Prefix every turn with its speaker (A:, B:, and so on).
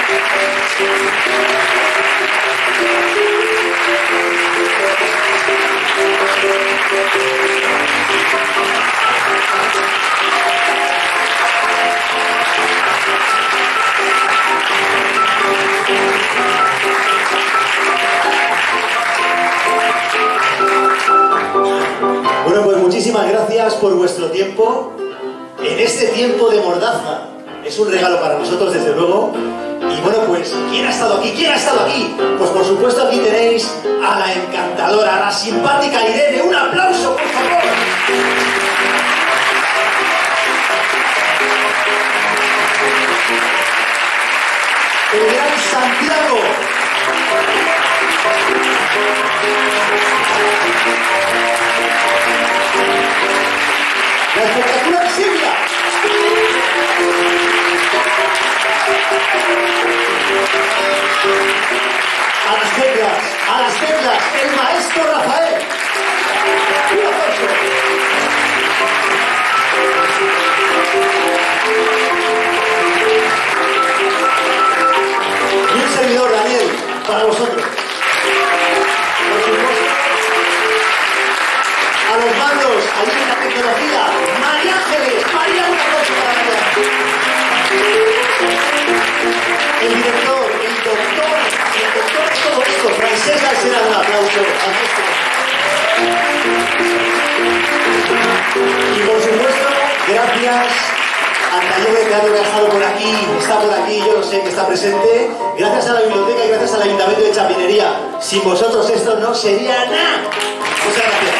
A: Bueno, pues muchísimas gracias por vuestro tiempo en este tiempo de mordaza. Es un regalo para nosotros, desde luego. Y bueno, pues, ¿quién ha estado aquí? ¿Quién ha estado aquí? Pues por supuesto aquí tenéis a la encantadora, a la simpática Irene. ¡Un aplauso, por favor! El gran Santiago. La espectacular Silvia. A las teclas, el maestro Rafael. Un aplauso. Y un servidor, Daniel, para vosotros. Por supuesto, a los mandos, allí en la tecnología, María Ángeles. María, un aplauso para María. El director, el doctor de todo esto, Francesc Galceran, un aplauso al nuestro. Y por supuesto, gracias al taller de teatro que ha estado por aquí, está por aquí, yo lo sé que está presente. Gracias a la biblioteca y gracias al Ayuntamiento de Chapinería. Sin vosotros esto no sería nada. Muchas gracias.